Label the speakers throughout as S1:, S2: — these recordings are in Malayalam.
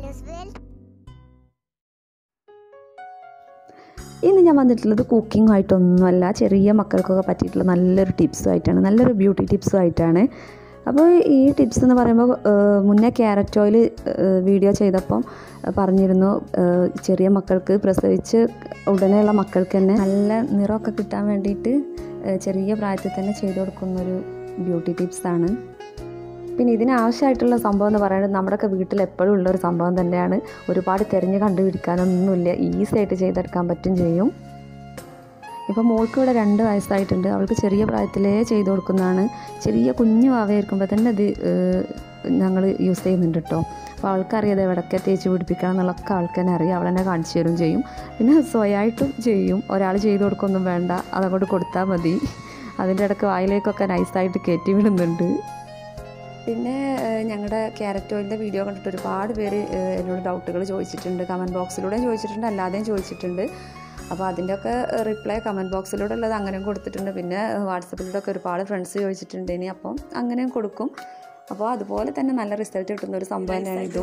S1: ഇന്ന് ഞാൻ വന്നിട്ടുള്ളത് കുക്കിങ്ങുമായിട്ടൊന്നുമല്ല, ചെറിയ മക്കൾക്കൊക്കെ പറ്റിയിട്ടുള്ള നല്ലൊരു ടിപ്സുമായിട്ടാണ്, നല്ലൊരു ബ്യൂട്ടി ടിപ്സുമായിട്ടാണ്. അപ്പോൾ ഈ ടിപ്സ് എന്ന് പറയുമ്പോൾ മുന്നേ ക്യാരറ്റ് ഓയിൽ വീഡിയോ ചെയ്തപ്പം പറഞ്ഞിരുന്നു, ചെറിയ മക്കൾക്ക് പ്രസവിച്ച് ഉടനെയുള്ള മക്കൾക്ക് തന്നെ നല്ല നിറമൊക്കെ കിട്ടാൻ വേണ്ടിയിട്ട് ചെറിയ പ്രായത്തിൽ തന്നെ ചെയ്തു കൊടുക്കുന്നൊരു ബ്യൂട്ടി ടിപ്സാണ്. പിന്നെ ഇതിനാവശ്യമായിട്ടുള്ള സംഭവം എന്ന് പറയുന്നത് നമ്മുടെയൊക്കെ വീട്ടിൽ എപ്പോഴും ഉള്ളൊരു സംഭവം തന്നെയാണ്. ഒരുപാട് തിരഞ്ഞ് കണ്ടുപിടിക്കാനൊന്നുമില്ല, ഈസി ആയിട്ട് ചെയ്തെടുക്കാൻ പറ്റും ചെയ്യും. ഇപ്പോൾ മോൾക്ക് ഇവിടെ 2 വയസ്സായിട്ടുണ്ട്. അവൾക്ക് ചെറിയ പ്രായത്തിലേ ചെയ്ത് കൊടുക്കുന്നതാണ്. ചെറിയ കുഞ്ഞു വാവയായിരിക്കുമ്പോൾ തന്നെ ഇത് ഞങ്ങൾ യൂസ് ചെയ്യുന്നുണ്ട് കേട്ടോ. അപ്പോൾ അവൾക്കറിയാതെ എവിടെയൊക്കെ തേച്ച് പിടിപ്പിക്കണം എന്നുള്ളതൊക്കെ അവൾക്ക് തന്നെ അറിയാം. അവൾ തന്നെ കാണിച്ചു തരും ചെയ്യും. പിന്നെ സ്വയമായിട്ടും ചെയ്യും. ഒരാൾ ചെയ്ത് കൊടുക്കൊന്നും വേണ്ട, അതങ്ങോട്ട് കൊടുത്താൽ മതി. അതിൻ്റെ ഇടയ്ക്ക് വായിലേക്കൊക്കെ നൈസായിട്ട് കയറ്റി വിടുന്നുണ്ട്. പിന്നെ ഞങ്ങളുടെ ക്യാരറ്റ് ഓയിലിൻ്റെ വീഡിയോ കണ്ടിട്ട് ഒരുപാട് പേര് എന്നോട് ഡൗട്ടുകൾ ചോദിച്ചിട്ടുണ്ട്. കമൻറ്റ് ബോക്സിലൂടെയും ചോദിച്ചിട്ടുണ്ട്, അല്ലാതെയും ചോദിച്ചിട്ടുണ്ട്. അപ്പോൾ അതിൻ്റെയൊക്കെ റിപ്ലൈ കമൻറ്റ് ബോക്സിലൂടെ ഉള്ളത് അങ്ങനെയും കൊടുത്തിട്ടുണ്ട്. പിന്നെ വാട്സപ്പിലൂടെയൊക്കെ ഒരുപാട് ഫ്രണ്ട്സ് ചോദിച്ചിട്ടുണ്ട് ഇനി, അപ്പം അങ്ങനെയും കൊടുക്കും. അപ്പോൾ അതുപോലെ തന്നെ നല്ല റിസൾട്ട് കിട്ടുന്ന ഒരു സംഭവം തന്നെയാണ് ഇതും.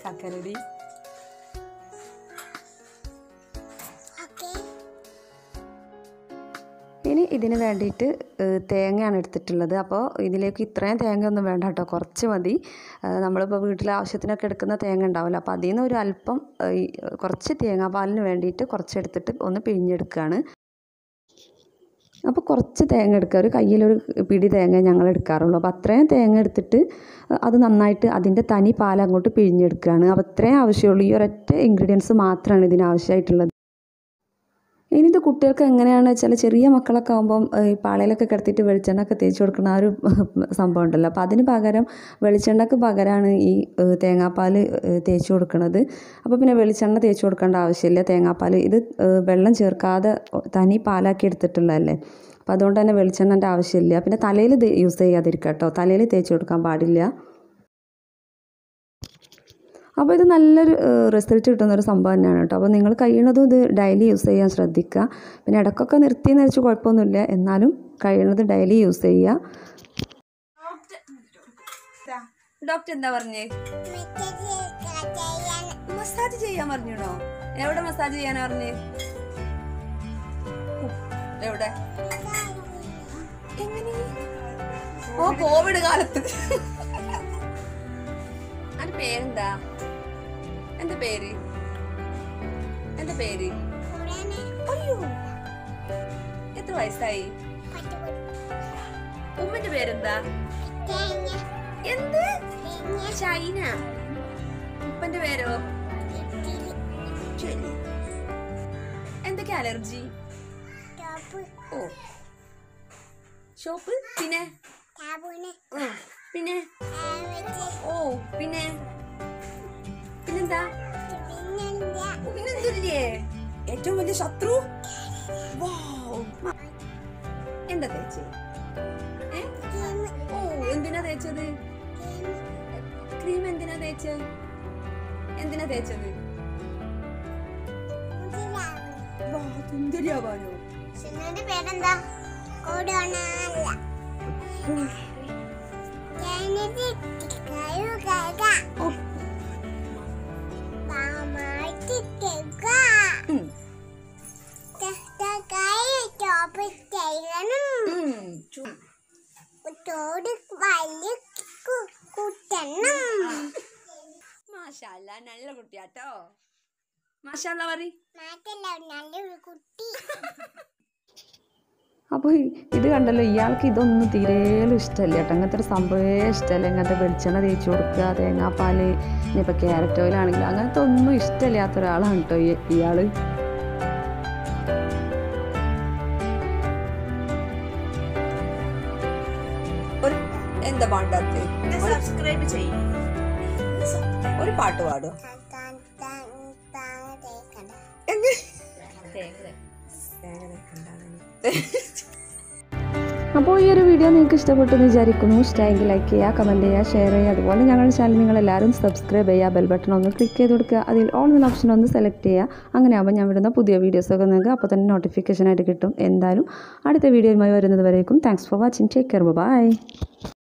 S1: ഇനി ഇതിന് വേണ്ടിയിട്ട് തേങ്ങയാണ് എടുത്തിട്ടുള്ളത്. അപ്പോൾ ഇതിലേക്ക് ഇത്രയും തേങ്ങ ഒന്നും വേണ്ട കേട്ടോ, കുറച്ച് മതി. നമ്മളിപ്പോൾ വീട്ടിലെ ആവശ്യത്തിനൊക്കെ എടുക്കുന്ന തേങ്ങ ഉണ്ടാവില്ല, അപ്പോൾ അതിൽ നിന്ന് ഒരു അല്പം കുറച്ച് തേങ്ങാപ്പാലിന് വേണ്ടിയിട്ട് കുറച്ചെടുത്തിട്ട് ഒന്ന് പിഴിഞ്ഞെടുക്കുകയാണ്. അപ്പോൾ കുറച്ച് തേങ്ങ എടുക്കുക, ഒരു കയ്യിലൊരു പിടി തേങ്ങ ഞങ്ങൾ എടുക്കാറുള്ളൂ. അപ്പോൾ അത്രയും തേങ്ങ എടുത്തിട്ട് അത് നന്നായിട്ട് അതിൻ്റെ തനി പാൽ അങ്ങോട്ട് പിഴിഞ്ഞെടുക്കുകയാണ്. അപ്പോൾ അത്രയും ആവശ്യമുള്ളൂ, ഈ ഒരൊറ്റ ഇൻഗ്രീഡിയൻസ് മാത്രമാണ് ഇതിനാവശ്യമായിട്ടുള്ളത്. ഇനി ഇത് കുട്ടികൾക്ക് എങ്ങനെയാണെന്ന് വെച്ചാൽ, ചെറിയ മക്കളൊക്കെ ആകുമ്പം ഈ പാളയിലൊക്കെ കിടത്തിയിട്ട് വെളിച്ചെണ്ണയൊക്കെ തേച്ച് കൊടുക്കുന്ന ആ ഒരു സംഭവം ഉണ്ടല്ലോ. അപ്പോൾ അതിന് പകരം വെളിച്ചെണ്ണയ്ക്ക് പകരമാണ് ഈ തേങ്ങാപ്പാൽ തേച്ച് കൊടുക്കുന്നത്. അപ്പോൾ പിന്നെ വെളിച്ചെണ്ണ തേച്ച് കൊടുക്കേണ്ട ആവശ്യമില്ല. തേങ്ങാപ്പാൽ ഇത് വെള്ളം ചേർക്കാതെ തനി പാലാക്കി എടുത്തിട്ടുള്ളതല്ലേ, അപ്പോൾ അതുകൊണ്ട് തന്നെ വെളിച്ചെണ്ണൻ്റെ ആവശ്യമില്ല. പിന്നെ തലയിൽ യൂസ് ചെയ്യാതിരിക്കുക കേട്ടോ, തലയിൽ തേച്ച് കൊടുക്കാൻ പാടില്ല. അപ്പോൾ ഇത് നല്ലൊരു റിസൾട്ട് കിട്ടുന്നൊരു സംഭവം തന്നെയാണ് കേട്ടോ. അപ്പോൾ നിങ്ങൾ കഴിയുന്നതും ഇത് ഡെയിലി യൂസ് ചെയ്യാൻ ശ്രദ്ധിക്കുക. പിന്നെ ഇടയ്ക്കൊക്കെ നിർത്തിയെന്ന് വെച്ച് കുഴപ്പമൊന്നുമില്ല, എന്നാലും കഴിയുന്നത് ഡെയിലി യൂസ് ചെയ്യുക. ഡോക്ടർ എന്താ പറഞ്ഞേ? മസാജ് ചെയ്യാൻ പറഞ്ഞോ? എവിടെ മസാജ് ചെയ്യാനാ പറഞ്ഞേ? എവിടെ? എങ്ങനെ? ഓ, കോവിഡ് കാലത്ത്. അതിന്റെ പേരെന്താ? എന്താ പേര്? എന്താ പേര്? അയ്യോ, എത്ര വയസ്സായി? ഉമ്മന്റെ പേരെന്താ? എന്ത്? ചൈന. ഉപ്പന്റെ പേരോ? എന്തൊക്കെ അലർജി? ഓ, ഷോപ്പ്. പിന്നെ പിന്നെ ഓ, പിന്നെ പിന്നെന്താ? പിന്നെന്തില്ലേ? ഏറ്റവും വലിയ ശത്രു. എന്താ തേച്ചേ? ഓ, എന്തിനാ തേച്ചത്? ക്രീം എന്തിനാ തേച്ചത്? എന്തിനാ തേച്ചത്? സുന്ദരിയാവാനോ?
S2: പേരെന്താ?
S1: മാഷാഅല്ലാ, നല്ല കുട്ടിയാട്ടോ. മാഷാഅല്ലാ പറയ്. അപ്പോൾ ഇത് കണ്ടല്ലോ, ഇയാൾക്ക് ഇതൊന്നും തീരേലും ഇഷ്ടമല്ല കേട്ടോ. അങ്ങനത്തെ ഒരു സംഭവമേ ഇഷ്ടമല്ല. ഇങ്ങനത്തെ വെളിച്ചെണ്ണ തേച്ച് കൊടുക്കുക, തേങ്ങാപ്പാൽ, ഇനിയിപ്പോൾ ക്യാരറ്റ് ഓയിലാണെങ്കിലും അങ്ങനത്തെ ഒന്നും ഇഷ്ടമില്ലാത്ത ഒരാളാണ് കേട്ടോ ഇയാൾ. എന്താ പാണ്ടാത്ത്? സബ്സ്ക്രൈബ് ചെയ്യും. ഒരു പാട്ട് പാടും. അപ്പോൾ ഈ ഒരു വീഡിയോ നിങ്ങൾക്ക് ഇഷ്ടപ്പെട്ടെന്ന് വിചാരിക്കുന്നു. ഇഷ്ടമായെങ്കിൽ ലൈക്ക് ചെയ്യുക, കമൻറ്റ് ചെയ്യുക, ഷെയർ ചെയ്യുക. അതുപോലെ ഞങ്ങളുടെ ചാനൽ നിങ്ങളെല്ലാവരും സബ്സ്ക്രൈബ് ചെയ്യുക, ബെൽ ബട്ടൺ ഒന്ന് ക്ലിക്ക് ചെയ്ത് കൊടുക്കുക, അതിൽ ഓൾ എന്ന ഓപ്ഷൻ ഒന്ന് സെലക്ട് ചെയ്യുക. അങ്ങനെ ആകുമ്പോൾ ഞാൻ വിടുന്ന പുതിയ വീഡിയോസൊക്കെ നിങ്ങൾക്ക് അപ്പോൾ തന്നെ നോട്ടിഫിക്കേഷനായിട്ട് കിട്ടും. എന്തായാലും അടുത്ത വീഡിയോയുമായി വരുന്നത് വരേക്കും thanks for watching. Take care, by.